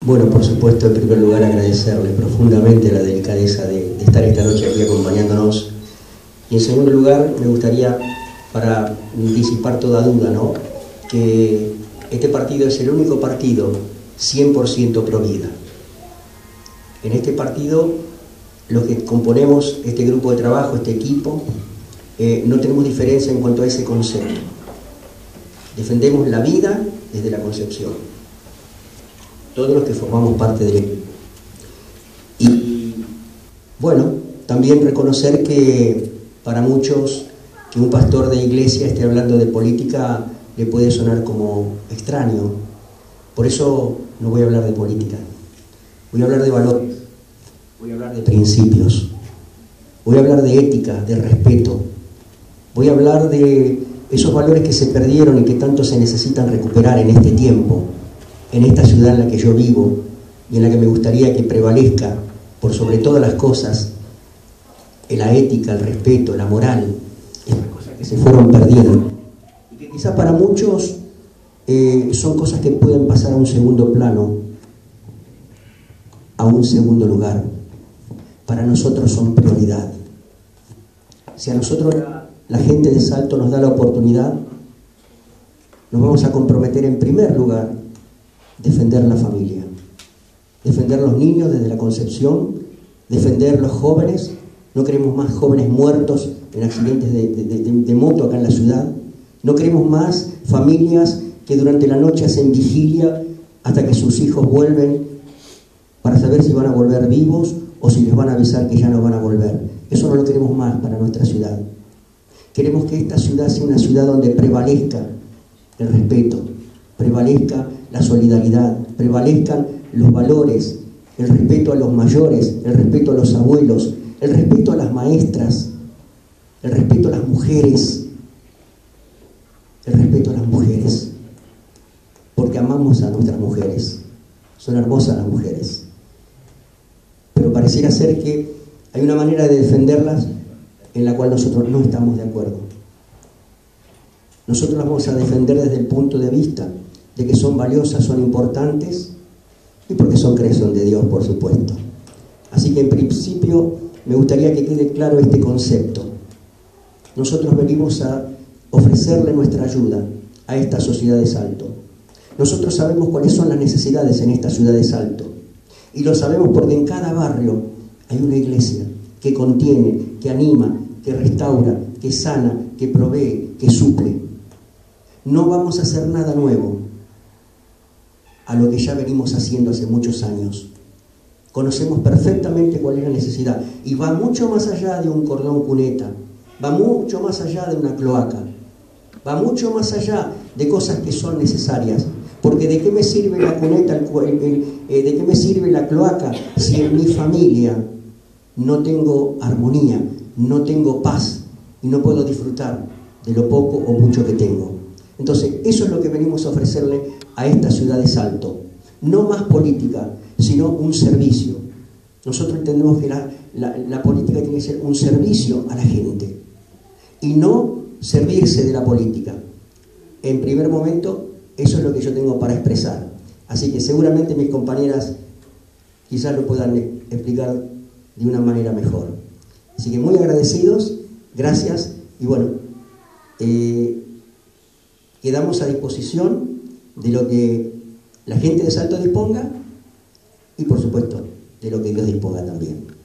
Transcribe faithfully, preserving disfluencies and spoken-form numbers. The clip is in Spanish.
Bueno, por supuesto, en primer lugar agradecerle profundamente la delicadeza de, de estar esta noche aquí acompañándonos. Y en segundo lugar, me gustaría, para disipar toda duda, ¿no?, que este partido es el único partido cien por ciento pro vida. En este partido, los que componemos este grupo de trabajo, este equipo, eh, no tenemos diferencia en cuanto a ese concepto. Defendemos la vida desde la concepción. Todos los que formamos parte del equipo. Y bueno, también reconocer que para muchos que un pastor de iglesia esté hablando de política le puede sonar como extraño. Por eso no voy a hablar de política. Voy a hablar de valores, voy a hablar de principios, voy a hablar de ética, de respeto. Voy a hablar de esos valores que se perdieron y que tanto se necesitan recuperar en este tiempo, en esta ciudad en la que yo vivo y en la que me gustaría que prevalezca, por sobre todas las cosas, la ética, el respeto, la moral, esas cosas que se fueron perdiendo. Y que quizá para muchos eh, son cosas que pueden pasar a un segundo plano, a un segundo lugar. Para nosotros son prioridad. Si a nosotros la, la gente de Salto nos da la oportunidad, nos vamos a comprometer en primer lugar defender la familia, defender los niños desde la concepción, defender los jóvenes. No queremos más jóvenes muertos en accidentes de, de, de, de moto acá en la ciudad. No queremos más familias que durante la noche hacen vigilia hasta que sus hijos vuelven para saber si van a volver vivos o si les van a avisar que ya no van a volver. Eso no lo queremos más para nuestra ciudad. Queremos que esta ciudad sea una ciudad donde prevalezca el respeto, prevalezca la solidaridad, prevalezcan los valores, el respeto a los mayores, el respeto a los abuelos, el respeto a las maestras, el respeto a las mujeres, el respeto a las mujeres, porque amamos a nuestras mujeres, son hermosas las mujeres, pero pareciera ser que hay una manera de defenderlas en la cual nosotros no estamos de acuerdo. Nosotros las vamos a defender desde el punto de vista de que son valiosas, son importantes y porque son creación de Dios, por supuesto. Así que en principio me gustaría que quede claro este concepto. Nosotros venimos a ofrecerle nuestra ayuda a esta sociedad de Salto. Nosotros sabemos cuáles son las necesidades en esta ciudad de Salto y lo sabemos porque en cada barrio hay una iglesia que contiene, que anima, que restaura, que sana, que provee, que suple. No vamos a hacer nada nuevo a lo que ya venimos haciendo hace muchos años. Conocemos perfectamente cuál es la necesidad y va mucho más allá de un cordón cuneta, va mucho más allá de una cloaca, va mucho más allá de cosas que son necesarias, porque ¿de qué me sirve la cuneta, el, el, el, eh, de qué me sirve la cloaca si en mi familia no tengo armonía, no tengo paz y no puedo disfrutar de lo poco o mucho que tengo? Entonces, eso es lo que venimos a ofrecerle a esta ciudad de Salto. No más política, sino un servicio. Nosotros entendemos que la, la, la política tiene que ser un servicio a la gente y no servirse de la política. En primer momento, eso es lo que yo tengo para expresar. Así que seguramente mis compañeras quizás lo puedan explicar de una manera mejor. Así que muy agradecidos, gracias y bueno, eh, quedamos a disposición de lo que la gente de Salto disponga y por supuesto de lo que Dios disponga también.